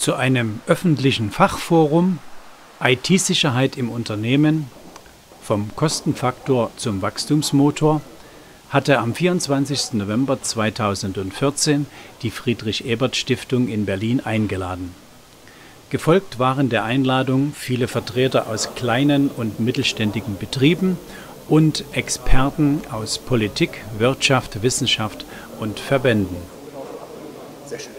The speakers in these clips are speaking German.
Zu einem öffentlichen Fachforum IT-Sicherheit im Unternehmen vom Kostenfaktor zum Wachstumsmotor hatte am 24. November 2014 die Friedrich-Ebert-Stiftung in Berlin eingeladen. Gefolgt waren der Einladung viele Vertreter aus kleinen und mittelständigen Betrieben und Experten aus Politik, Wirtschaft, Wissenschaft und Verbänden. Sehr schön.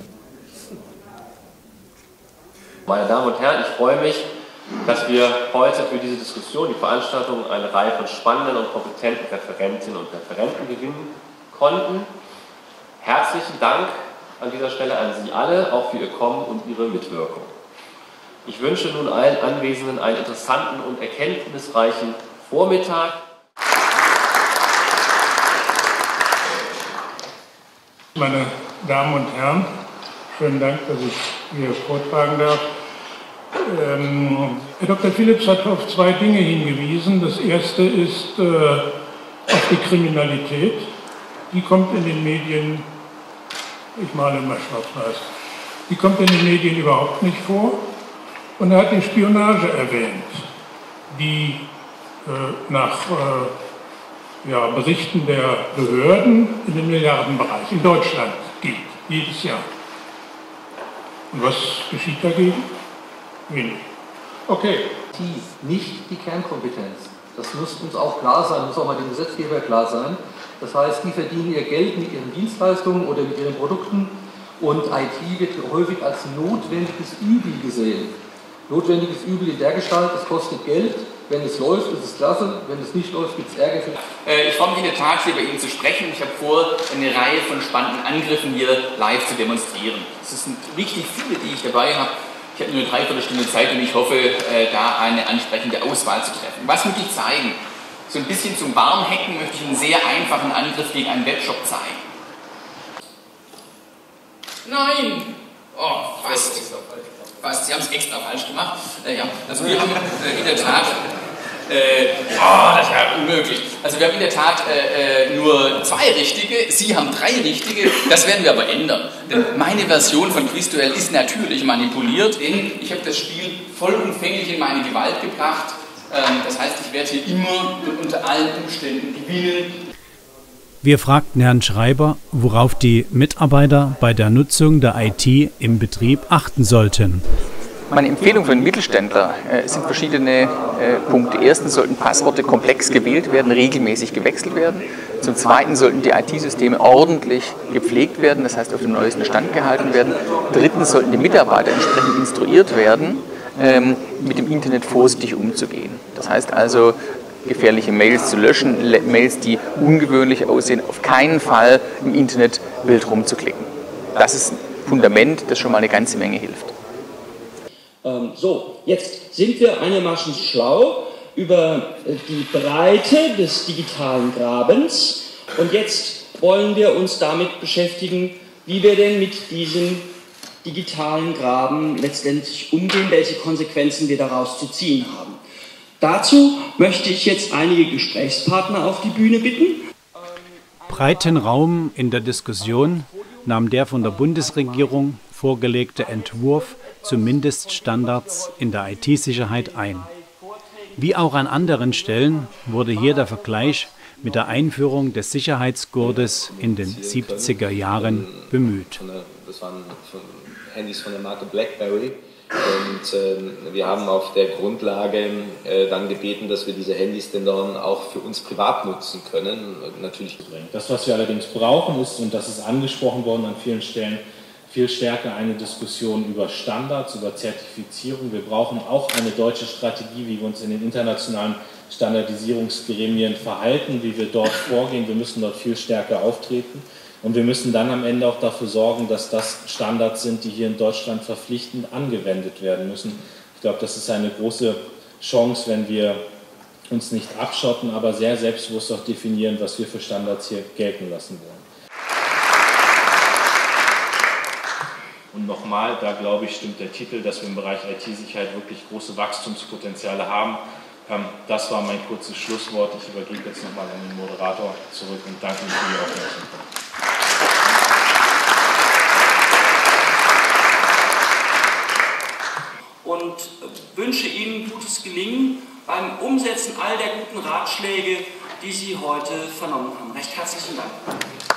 Meine Damen und Herren, ich freue mich, dass wir heute für diese Diskussion, die Veranstaltung, eine Reihe von spannenden und kompetenten Referentinnen und Referenten gewinnen konnten. Herzlichen Dank an dieser Stelle an Sie alle, auch für Ihr Kommen und Ihre Mitwirkung. Ich wünsche nun allen Anwesenden einen interessanten und erkenntnisreichen Vormittag. Meine Damen und Herren, schönen Dank, dass ich hier vortragen darf. Herr Dr. Philips hat auf zwei Dinge hingewiesen. Das erste ist auf die Kriminalität. Die kommt in den Medien, ich male immer schwarz-weiß, die kommt in den Medien überhaupt nicht vor. Und er hat die Spionage erwähnt, die nach Berichten der Behörden in den Milliardenbereich in Deutschland geht, jedes Jahr. Und was geschieht dagegen? Wenig. Okay. Nicht die Kernkompetenz. Das muss uns auch klar sein, muss auch mal dem Gesetzgeber klar sein. Das heißt, die verdienen ihr Geld mit ihren Dienstleistungen oder mit ihren Produkten und IT wird häufig als notwendiges Übel gesehen. Notwendiges Übel in der Gestalt, es kostet Geld. Wenn es läuft, ist es klasse. Wenn es nicht läuft, gibt es Ärger. Ich freue mich in der Tat, hier bei Ihnen zu sprechen. Ich habe vor, eine Reihe von spannenden Angriffen hier live zu demonstrieren. Es sind richtig viele, die ich dabei habe. Ich habe nur eine Dreiviertelstunde Zeit und ich hoffe, da eine ansprechende Auswahl zu treffen. Was möchte ich zeigen? So ein bisschen zum Warmhacken möchte ich einen sehr einfachen Angriff gegen einen Webshop zeigen. Nein! Oh, fast. Sie haben es extra falsch gemacht. Ja, also wir haben in der Tat, das ist ja unmöglich. Also wir haben in der Tat nur 2 richtige, Sie haben 3 richtige, das werden wir aber ändern. Denn meine Version von Quizduell ist natürlich manipuliert, denn ich habe das Spiel vollumfänglich in meine Gewalt gebracht. Das heißt, ich werde hier immer und unter allen Umständen gewinnen. Wir fragten Herrn Schreiber, worauf die Mitarbeiter bei der Nutzung der IT im Betrieb achten sollten. Meine Empfehlung für einen Mittelständler sind verschiedene Punkte. Erstens sollten Passworte komplex gewählt werden, regelmäßig gewechselt werden. Zum Zweiten sollten die IT-Systeme ordentlich gepflegt werden, das heißt auf dem neuesten Stand gehalten werden. Drittens sollten die Mitarbeiter entsprechend instruiert werden, mit dem Internet vorsichtig umzugehen. Das heißt also, gefährliche Mails zu löschen, Mails, die ungewöhnlich aussehen, auf keinen Fall im Internet wild rumzuklicken. Das ist ein Fundament, das schon mal eine ganze Menge hilft. So, jetzt sind wir einigermaßen schlau über die Breite des digitalen Grabens und jetzt wollen wir uns damit beschäftigen, wie wir denn mit diesem digitalen Graben letztendlich umgehen, welche Konsequenzen wir daraus zu ziehen haben. Dazu möchte ich jetzt einige Gesprächspartner auf die Bühne bitten. Breiten Raum in der Diskussion nahm der von der Bundesregierung vorgelegte Entwurf zu Mindeststandards in der IT-Sicherheit ein. Wie auch an anderen Stellen wurde hier der Vergleich mit der Einführung des Sicherheitsgurtes in den 70er Jahren bemüht. Das waren Handys von der Marke BlackBerry. Und wir haben auf der Grundlage dann gebeten, dass wir diese Handys denn dann auch für uns privat nutzen können. Natürlich. Das, was wir allerdings brauchen, ist, und das ist angesprochen worden an vielen Stellen, viel stärker eine Diskussion über Standards, über Zertifizierung. Wir brauchen auch eine deutsche Strategie, wie wir uns in den internationalen Standardisierungsgremien verhalten, wie wir dort vorgehen. Wir müssen dort viel stärker auftreten. Und wir müssen dann am Ende auch dafür sorgen, dass das Standards sind, die hier in Deutschland verpflichtend angewendet werden müssen. Ich glaube, das ist eine große Chance, wenn wir uns nicht abschotten, aber sehr selbstbewusst auch definieren, was wir für Standards hier gelten lassen wollen. Und nochmal, da glaube ich, stimmt der Titel, dass wir im Bereich IT-Sicherheit wirklich große Wachstumspotenziale haben. Das war mein kurzes Schlusswort. Ich übergebe jetzt nochmal an den Moderator zurück und danke Ihnen für die Aufmerksamkeit. und wünsche Ihnen gutes Gelingen beim Umsetzen all der guten Ratschläge, die Sie heute vernommen haben. Recht herzlichen Dank.